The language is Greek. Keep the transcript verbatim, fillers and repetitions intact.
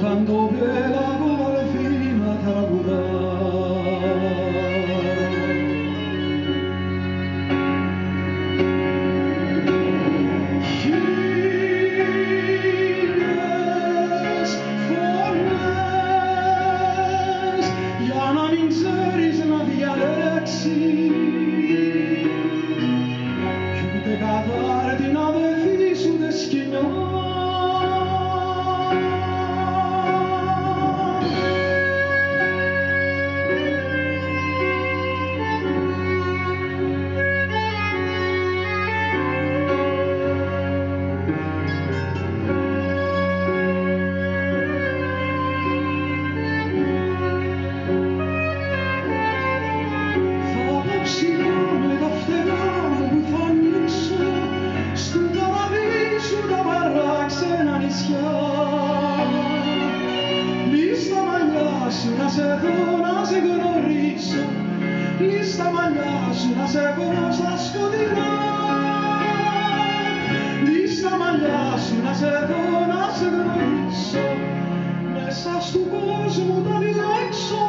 canto per la gola fino a traguardare. Fines, fornes, ja na minceris na dialexi, chiude catardi na befisu de schignon. Ψηλώνε τα φτερά μου που θα ανοίξω στον παραδείσου τα παράξενα νησιά. Λύς τα μαλλιά σου να σε δω, να σε γνωρίσω, λύς τα μαλλιά σου να σε δω στα σκοτεινά. Λύς τα μαλλιά σου να σε δω, να σε γνωρίσω, μέσα στου κόσμου τα διδάξω.